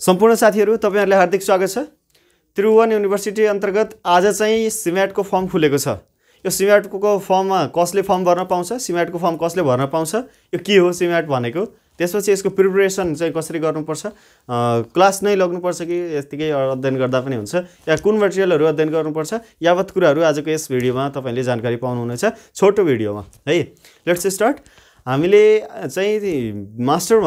सम्पूर्ण साथीहरु तपाईहरुलाई हार्दिक स्वागत छ। त्रिभुवन युनिभर्सिटी अन्तर्गत आज चाहिँ सिम्याट को फर्म खुलेको छ। यो सिम्याट को फर्ममा कसले फर्म भर्न पाउँछ, सिम्याट को फर्म कसले भर्न पाउँछ, यो के हो सिम्याट भनेको, त्यसपछि यसको प्रिपरेसन चाहिँ कसरी गर्नुपर्छ, क्लास नै लाग्नुपर्छ कि यतिकै अध्ययन गर्दा पनि हुन्छ, या कुन मटेरियलहरु अध्ययन गर्नुपर्छ, यावत कुराहरु आजको यस भिडियोमा तपाईले जानकारी पाउनुहुनेछ छोटो भिडियोमा है। Let's start. हामीले चाहिँ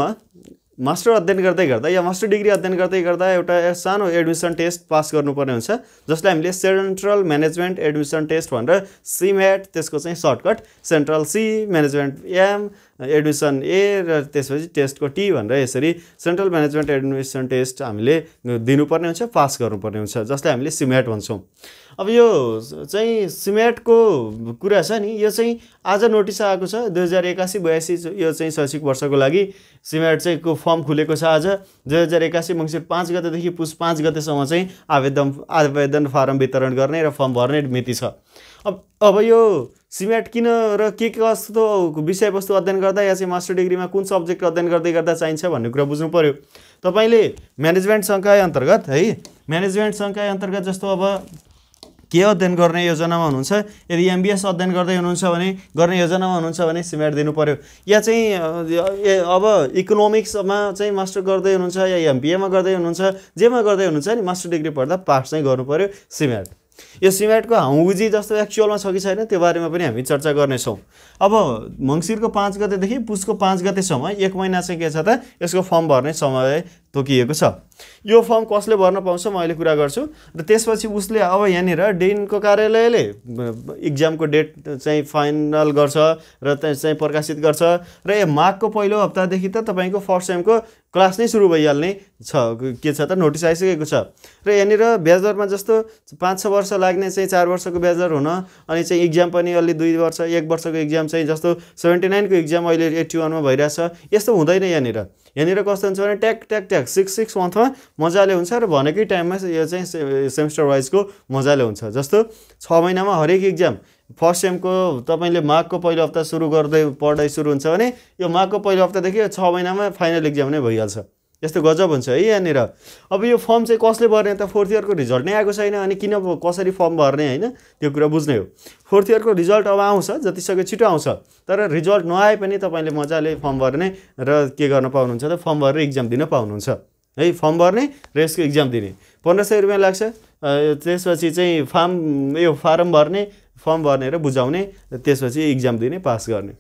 मास्टर अध्ययन गर्दै गर्दा या मास्टर डिग्री अध्ययन गर्दै गर्दा एउटा सानो एडमिसन टेस्ट पास गर्नुपर्ने हुन्छ, जसलाई हामीले सेन्ट्रल म्यानेजमेन्ट एडमिसन टेस्ट भनेर सिम्याट, त्यसको चाहिँ shortcut central C, management M, admission A र त्यसपछि टेस्टको टी भनेर यसरी सेन्ट्रल म्यानेजमेन्ट एडमिसन टेस्ट हामीले दिनुपर्ने हुन्छ, पास गर्नुपर्ने हुन्छ, जसलाई हामीले सिम्याट भन्छौँ। अब यो चाहिँ सिम्याटको कुरा छ नि, यो चाहिँ आज नोटिस आएको छ 2081-82 यो चाहिँ शैक्षिक वर्षको लागि सिम्याट चाहिँ को फर्म खुलेको छ। आज 2081 मङ्सिर 5 गतेदेखि पुस 5 गतेसम्म चाहिँ आवेदन फारम वितरण गर्ने र फर्म भर्ने मिति छ। अब यो सिम्याट किन र के कस्तो विषयवस्तु अध्ययन गर्दा या चाहिँ मास्टर डिग्रीमा कुन सब्जेक्ट अध्ययन गर्दै गर्दा चाहिन्छ भन्ने कुरा बुझ्नु पर्यो। तपाईले म्यानेजमेन्ट संकाय अन्तर्गत है, म्यानेजमेन्ट संकाय अन्तर्गत जस्तो अब के अध्ययन गर्ने योजनामा हुनुहुन्छ, यदि एमबीएस अध्ययन गर्दै हुनुहुन्छ भने, गर्ने योजनामा हुनुहुन्छ भने सिम्याट दिनु पर्यो। या चाहिँ अब इकोनोमिक्समा चाहिँ मास्टर गर्दै हुनुहुन्छ या एमबीएमा गर्दै हुनुहुन्छ, जेमा गर्दै हुनुहुन्छ नि मास्टर डिग्री पढ्दा पास चाहिँ गर्नु पर्यो सिम्याट। यो सिम्याटको हाउजी जस्तो एक्चुअलमा छ कि छैन त्यो बारेमा पनि हामी चर्चा गर्नेछौँ। अब मङ्सिरको 5 गतेदेखि पुसको 5 गतेसम्म 1 महिना चाहिँ के छ त, यसको फर्म भर्ने समय तोकिएको छ। यो फर्म कसले भर्न पाउँछ म अहिले कुरा गर्छु, र त्यसपछि उसले अब यहाँनिर डिनको कार्यालयले इक्जामको डेट चाहिँ फाइनल गर्छ र चाहिँ प्रकाशित गर्छ, र यो माघको पहिलो हप्तादेखि त तपाईँको फर्स्ट सेमको क्लास नै सुरु भइहाल्ने छ, के छ त नोटिस आइसकेको छ। र यहाँनिर ब्याज दरमा जस्तो 5-6 वर्ष लाग्ने चाहिँ 4 वर्षको ब्याज दर हुन, अनि चाहिँ इक्जाम पनि अलि 2 वर्ष 1 वर्षको इक्जाम चाहिँ जस्तो 79 को इक्जाम अहिले 81 मा भइरहेछ, यस्तो हुँदैन। यहाँनिर कस्तो हुन्छ भने ट्याक 6 मन्थमा मजाले हुन्छ र भनेकै टाइममा यो चाहिँ सेमेस्टर वाइजको मजाले हुन्छ। जस्तो 6 महिनामा हरेक इक्जाम, फर्स्ट सेमको तपाईले माघको पहिलो हप्ता सुरु गर्दै पढाइ सुरु हुन्छ भने यो माघको पहिलो हप्तादेखि 6 महिनामा फाइनल इक्जाम नै भइहाल्छ। यस्तो गजब हुन्छ है यहाँनिर। अब यो फर्म चाहिँ कसले भर्ने त, फोर्थ इयरको रिजल्ट नै आएको छैन, अनि किन कसरी फर्म भर्ने हैन, त्यो कुरा बुझ्ने हो। फोर्थ इयरको रिजल्ट अब आउँछ, जतिसक्यो छिटो आउँछ, तर रिजल्ट नआए पनि तपाईले मजाले फर्म भर्ने र के गर्न पाउनुहुन्छ त, फर्म भरेर इक्जाम दिन पाउनुहुन्छ है। फर्म भर्ने र यसको इक्जाम दिने 1500 रुपैयाँ लाग्छ। त्यसपछि चाहिँ फारम भर्ने, फर्म भर्ने र बुझाउने, त्यसपछि इक्जाम दिने, पास गर्ने।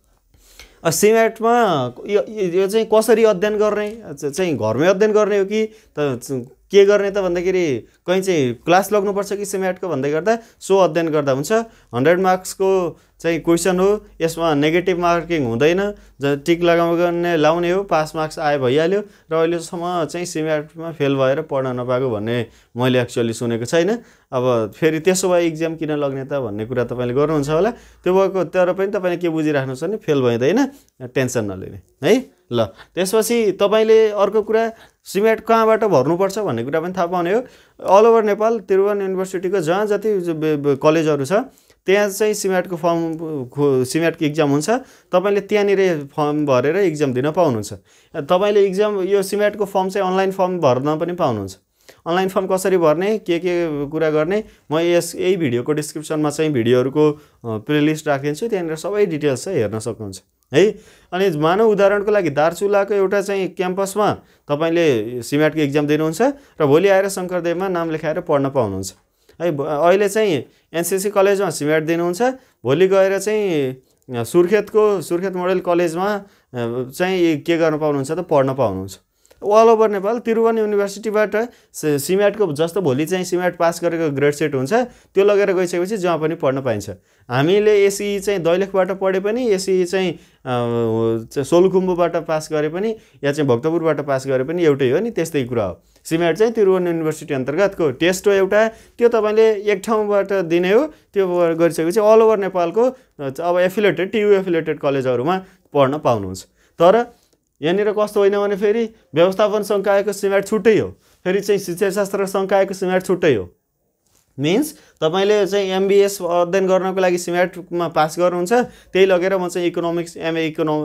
सिम्याटमा यो चाहिँ कसरी अध्ययन गर्ने, चाहिँ घरमै अध्ययन गर्ने हो कि के गर्ने त भन्दाखेरि कहीँ चाहिँ क्लास लाग्नुपर्छ कि सिम्याटको भन्दै गर्दा सो अध्ययन गर्दा हुन्छ। 100 मार्क्सको चाहिँ क्वेसन हो, यसमा नेगेटिभ मार्किङ हुँदैन, टिक लाउने हो, पास मार्क्स आए भइहाल्यो। र अहिलेसम्म चाहिँ सिम्याटमा फेल भएर पढ्न नपाएको भन्ने मैले एक्चुअली सुनेको छैन। अब फेरि त्यसो भए इक्जाम किन लग्ने त भन्ने कुरा तपाईँले गर्नुहुन्छ होला, त्यो भएको, तर पनि तपाईँले के बुझिराख्नु छ भने फेल भइँदैन, टेन्सन नलिने है। ल त्यसपछि तपाईले अर्को कुरा सिम्याट कहाँबाट भर्नुपर्छ भन्ने कुरा पनि थाहा पाउने हो। अल ओभर नेपाल त्रिभुवन युनिभर्सिटीको जहाँ जति कलेजहरू छ त्यहाँ चाहिँ सिम्याटको सिम्याटको इक्जाम हुन्छ। तपाईले त्यहाँनिर फर्म भरेर इक्जाम दिन पाउनुहुन्छ। तपाईले इक्जाम यो सिम्याटको फर्म चाहिँ अनलाइन फर्म भर्न पनि पाउनुहुन्छ। अनलाइन फर्म कसरी भर्ने, के कुरा गर्ने, म यही भिडियोको डिस्क्रिप्सनमा चाहिँ भिडियोहरूको प्लेलिस्ट राखिदिन्छु, त्यहाँनिर सबै डिटेल्स चाहिँ हेर्न सक्नुहुन्छ है। अनि मानव उदाहरणको लागि दार्चुलाको एउटा चाहिँ क्याम्पसमा तपाईले सिम्याटको इक्जाम दिनुहुन्छ र भोलि आएर शङ्करदेवमा नाम लेखाएर पढ्न पाउनुहुन्छ है। अहिले चाहिँ एनसीसी कलेजमा सिम्याट दिनुहुन्छ, भोलि गएर चाहिँ सुर्खेत मोडल कलेजमा चाहिँ के गर्न पाउनुहुन्छ त, पढ्न पाउनुहुन्छ। अल ओभर नेपाल त्रिभुवन युनिभर्सिटीबाट सिम्याटको जस्तो भोलि चाहिँ सिम्याट पास गरेको ग्रेड सेट हुन्छ, त्यो लगेर गइसकेपछि जहाँ पनि पढ्न पाइन्छ। हामीले एसई चाहिँ दैलेखबाट पढे पनि, एसई चाहिँ सोलुखुम्बुबाट पास गरे पनि, या चाहिँ भक्तपुरबाट पास गरे पनि एउटै हो नि, त्यस्तै कुरा हो। सिम्याट चाहिँ त्रिभुवन युनिभर्सिटी अन्तर्गतको टेस्ट हो एउटा, त्यो तपाईँले एक ठाउँबाट दिने हो। त्यो गरिसकेपछि अल ओभर नेपालको अब एफिलिएटेड टियु एफिलिएटेड कलेजहरूमा पढ्न पाउनुहुन्छ। तर यहाँनिर कस्तो होइन भने फेरि व्यवस्थापन संकायको सिम्याट छुट्टै हो, फेरि चाहिँ शिक्षाशास्त्र संकायको सिम्याट छुट्टै हो। मिन्स तपाईँले चाहिँ एमबिएस अध्ययन गर्नको लागि सिमेटमा पास गर्नुहुन्छ, त्यही लगेर म चाहिँ एमए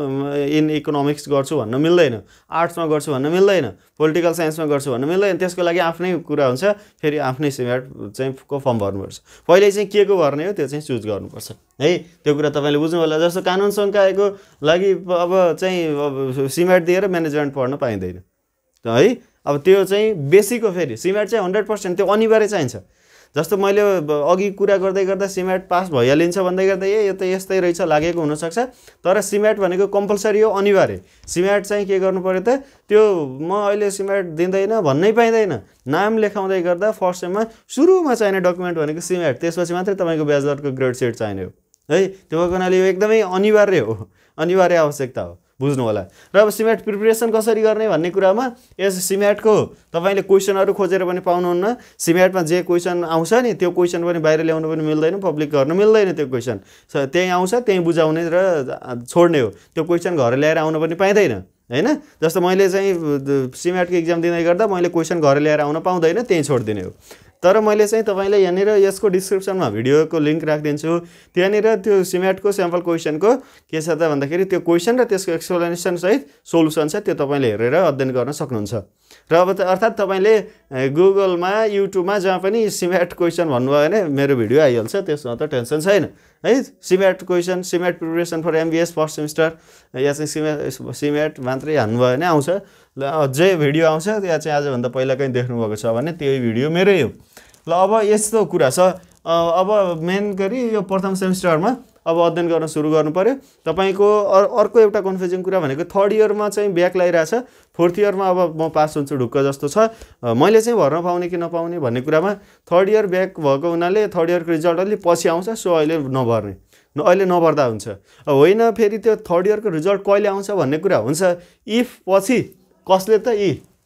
इन इकोनोमिक्स गर्छु भन्न मिल्दैन, आर्ट्समा गर्छु भन्न मिल्दैन, पोलिटिकल साइन्समा गर्छु भन्न मिल्दैन। त्यसको लागि आफ्नै कुरा हुन्छ, फेरि आफ्नै सिमेट चाहिँ को फर्म भर्नुपर्छ। पहिले चाहिँ के को भर्ने हो त्यो चाहिँ चुज गर्नुपर्छ है। त्यो कुरा तपाईँले बुझ्नु होला। जस्तो कानुन सङ्कायको लागि अब चाहिँ सिमेट दिएर म्यानेजमेन्ट पढ्न पाइँदैन है। अब त्यो चाहिँ बेसिक हो। फेरि सिमेट चाहिँ 100% त्यो अनिवार्य चाहिन्छ। जस्तो मैले अघि कुरा गर्दै गर्दा सिमेट पास भइहालिन्छ भन्दै गर्दा यो त यस्तै रहेछ लागेको हुनसक्छ, तर सिमेट भनेको कम्पलसरी हो, अनिवार्य। सिमेट चाहिँ के गर्नु पर्यो त, त्यो म अहिले सिमेट दिँदैन भन्नै पाइँदैन। नाम लेखाउँदै गर्दा फर्स्ट सेममा सुरुमा चाहिने डकुमेन्ट भनेको सिमेट, त्यसपछि मात्रै तपाईँको ब्याचलरको ग्रेड सिट चाहिने हो है। त्यो भएको हुनाले यो एकदमै अनिवार्य हो, अनिवार्य आवश्यकता हो, बुझ्नु होला। र अब सिमेट प्रिपरेसन कसरी गर्ने भन्ने कुरामा यस सिमेटको तपाईँले क्वेसनहरू खोजेर पनि पाउनुहुन्न। सिमेटमा जे क्वेसन आउँछ नि त्यो क्वेसन पनि बाहिर ल्याउनु पनि मिल्दैन, पब्लिक गर्न मिल्दैन। त्यो क्वेसन त्यहीँ आउँछ, त्यहीँ बुझाउने र छोड्ने हो। त्यो क्वेसन घर ल्याएर आउन पनि पाइँदैन हैन। जस्तो मैले चाहिँ सिमेटको इक्जाम दिँदै गर्दा मैले क्वेसन घर ल्याएर आउन पाउँदैन, त्यहीँ छोडिदिने हो। तर मैले चाहिँ तपाईँलाई यहाँनिर यसको डिस्क्रिप्सनमा भिडियोको लिङ्क राखिदिन्छु। त्यहाँनिर त्यो सिमेटको स्याम्पल क्वेसनको के छ त भन्दाखेरि त्यो क्वेसन र त्यसको एक्सप्लेनेसन सहित सोलुसन छ, त्यो तपाईँले हेरेर अध्ययन गर्न सक्नुहुन्छ। र अब अर्थात् तपाईँले गुगलमा युट्युबमा जहाँ पनि सिमेट क्वेसन भन्नुभयो भने मेरो भिडियो आइहाल्छ, त्यसमा त टेन्सन छैन है। CMAT question, CMAT preparation for MBA first semester, या चाहिँ सिमेट मात्रै हान्नुभयो भने आउँछ। ल जे भिडियो आउँछ या चाहिँ आजभन्दा पहिलाकै देख्नुभएको छ भने त्यही भिडियो मेरै हो। ल अब यस्तो कुरा छ। अब मेन गरी यो प्रथम सेमिस्टरमा अब अध्ययन गर्न सुरु गर्नु पर्यो। तपाईँको अर्को एउटा कन्फ्युजिङ कुरा भनेको थर्ड इयरमा चाहिँ ब्याक लागिरहेछ, फोर्थ इयरमा अब म पास हुन्छु ढुक्क जस्तो छ। मैले चाहिँ भर्न पाउने कि नपाउने भन्ने कुरामा थर्ड इयर ब्याक भएको हुनाले थर्ड इयरको रिजल्ट अलिक पछि आउँछ, सो अहिले नभर्ने, अहिले नभर्दा हुन्छ। होइन फेरि त्यो थर्ड इयरको रिजल्ट कहिले आउँछ भन्ने कुरा हुन्छ। इफ पछि कसले त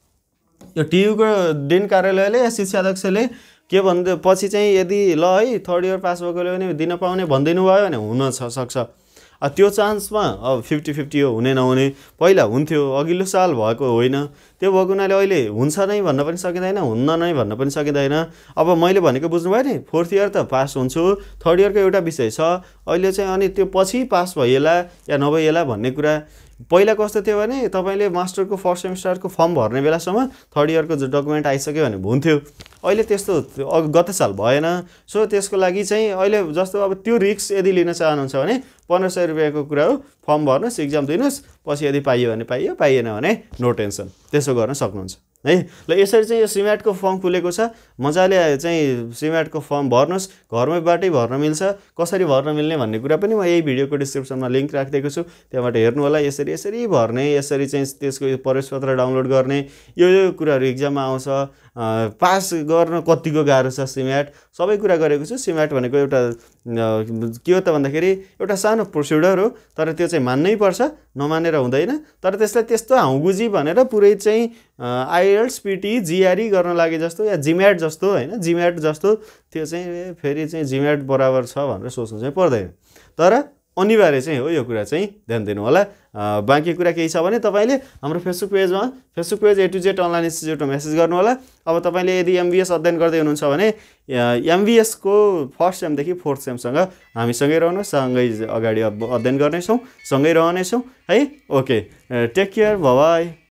यो टियुको डिन कार्यालयले या शिक्षा अध्यक्षले के भन्दै पछि चाहिँ यदि ल है थर्ड इयर पास भएकोले भने दिन पाउने भनिदिनु भयो भने हुन सक्छ। त्यो चान्समा अब 50-50 हो, हुने नहुने। पहिला हुन्थ्यो, अघिल्लो साल भएको होइन, त्यो भएको हुनाले अहिले हुन्छ नै भन्न पनि सकिँदैन, हुन्न नै भन्न पनि सकिँदैन। अब मैले भनेको बुझ्नुभयो नि, फोर्थ इयर त पास हुन्छु, थर्ड इयरको एउटा विषय छ अहिले चाहिँ, अनि त्यो पछि पास भइएला या नभइएला भन्ने कुरा। पहिला कस्तो थियो भने तपाईँले मास्टरको फर्स्ट सेमिस्टरको फर्म भर्ने बेलासम्म थर्ड इयरको डकुमेन्ट आइसक्यो भने हुन्थ्यो। अहिले त्यस्तो गत साल भएन। सो त्यसको लागि चाहिँ अहिले जस्तो अब त्यो रिस्क यदि लिन चाहनुहुन्छ भने 1500 रुपियाँको कुरा हो, फर्म भर्नुहोस्, इक्जाम दिनुहोस्, पछि यदि पाइयो भने पाइयो, पाइएन भने नो टेन्सन, त्यसो गर्न सक्नुहुन्छ है। ल यसरी चाहिँ यो सिमेटको फर्म खुलेको छ, मजाले चाहिँ सिमेटको फर्म भर्नुहोस्, घरमैबाटै भर्न मिल्छ। कसरी भर्न मिल्ने भन्ने कुरा पनि म यही भिडियोको डिस्क्रिप्सनमा लिङ्क राखिदिएको छु, त्यहाँबाट हेर्नु होला। यसरी भर्ने, यसरी चाहिँ त्यसको प्रवेशपत्र डाउनलोड गर्ने, यो कुराहरू इक्जाममा आउँछ। पास गर्न कतिको गाह्रो छ सिमेट, सबै कुरा गरेको छु। सिमेट भनेको एउटा के हो त भन्दाखेरि एउटा सानो प्रोसिडर हो, तर त्यो चाहिँ मान्नै पर्छ, नमानेर हुँदैन। तर त्यसलाई त्यस्तो हाउगुजी भनेर पुरै चाहिँ आइएल्ट्स, पिटी, जिआरई गर्न लागे जस्तो या जिम्याट जस्तो होइन, जिम्याट जस्तो त्यो चाहिँ फेरि चाहिँ जिम्याट बराबर छ भनेर सोच्नु चाहिँ पर्दैन। तर अनिवार्य चाहिँ हो, यो कुरा चाहिँ ध्यान दिनु होला। बाँकी कुरा केही छ भने तपाईँले हाम्रो Facebook page A to Z online इन्स्टिच्युटमा मेसेज गर्नु होला। अब तपाईँले यदि एमबिएस अध्ययन गर्दै हुनुहुन्छ भने एमबिएसको फर्स्ट सेमदेखि फोर्थ सेमसँग हामीसँगै रहनु, सँगै अगाडि अध्ययन गर्नेछौँ, सँगै रहनेछौँ है। Okay, take care, bye by.